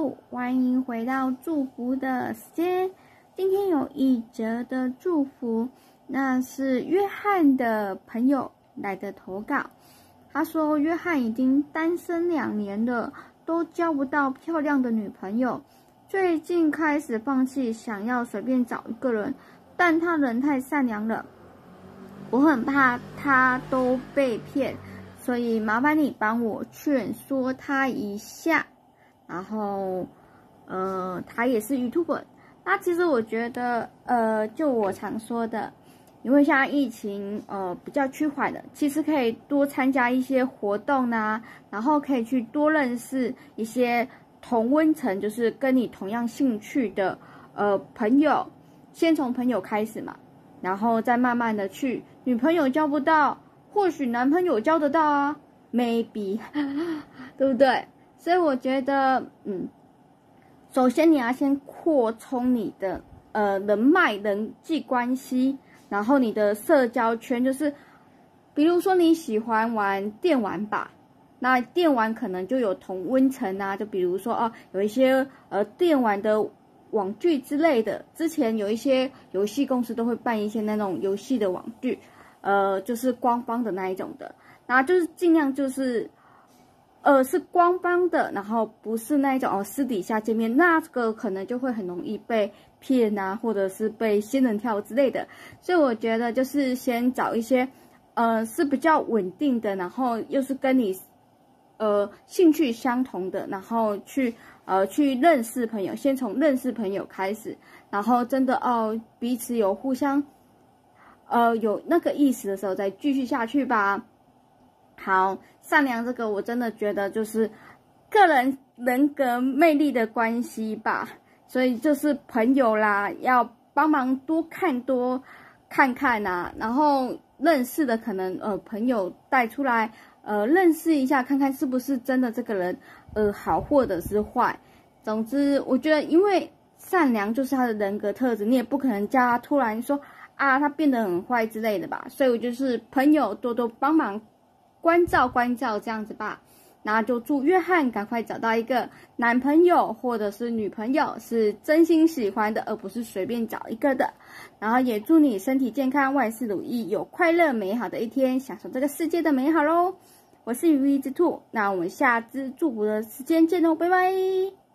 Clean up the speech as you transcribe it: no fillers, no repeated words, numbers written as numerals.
兔，欢迎回到祝福的时间。今天有一则的祝福，那是约翰的朋友来的投稿。他说，约翰已经单身2年了，都交不到漂亮的女朋友，最近开始放弃，想要随便找一个人，但他人太善良了，我很怕他都被骗，所以麻烦你帮我劝说他一下。然后，他也是 YouTuber。那其实我觉得，就我常说的，因为现在疫情，比较趋缓了，其实可以多参加一些活动啊，然后可以去多认识一些同温层，就是跟你同样兴趣的，朋友，先从朋友开始嘛，然后再慢慢的去，女朋友交不到，或许男朋友交得到啊 ，maybe， 对不对？所以我觉得，首先你要先扩充你的人脉、人际关系，然后你的社交圈，就是比如说你喜欢玩电玩吧，那电玩可能就有同温层啊，就比如说有一些电玩的网剧之类的，之前有一些游戏公司都会办一些那种游戏的网剧，就是官方的那一种的，然后就是尽量就是是官方的，然后不是那一种私底下见面，那个可能就会很容易被骗啊，或者是被仙人跳之类的。所以我觉得就是先找一些是比较稳定的，然后又是跟你兴趣相同的，然后去认识朋友，先从认识朋友开始，然后真的彼此有互相有那个意思的时候再继续下去吧。好，善良这个我真的觉得就是个人人格魅力的关系吧，所以就是朋友啦，要帮忙多看看啊，然后认识的可能朋友带出来认识一下，看看是不是真的这个人好或者是坏。总之我觉得因为善良就是他的人格特质，你也不可能叫他突然说他变得很坏之类的吧，所以我就是朋友多多帮忙关照这样子吧。那就祝约翰赶快找到一个男朋友或者是女朋友是真心喜欢的，而不是随便找一个的。然后也祝你身体健康，万事如意，有快乐美好的一天，享受这个世界的美好咯。我是羽翼之兔，那我们下支祝福的时间见喽，拜拜。